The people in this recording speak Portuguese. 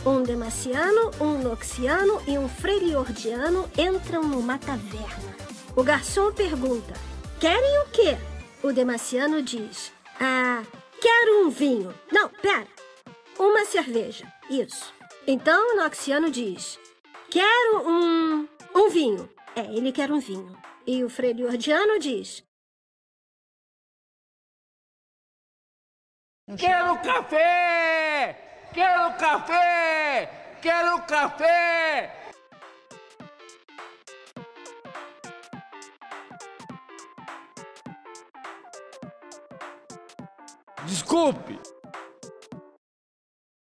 Um demaciano, um noxiano e um freiliordiano entram numa taverna. O garçom pergunta: querem o quê? O demaciano diz: quero um vinho. Não, pera. Uma cerveja. Isso. Então o noxiano diz: quero um vinho. Ele quer um vinho. E o freiliordiano diz: quero café! Quero café! Quero café! Desculpe,